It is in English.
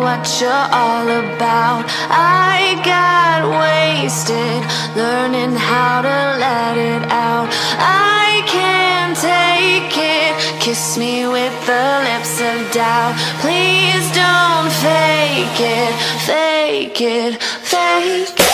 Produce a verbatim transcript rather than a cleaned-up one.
what you're all about. I got wasted learning how to let it out. I can't take it. Kiss me with the lips of doubt. Please don't fake it, fake it, fake it.